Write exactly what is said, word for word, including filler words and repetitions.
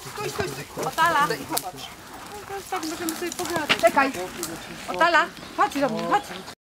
Stój, stój, stój. Otala. I popatrz. No, tak możemy sobie pogadać. Czekaj. Otala, chodź do mnie, chodź.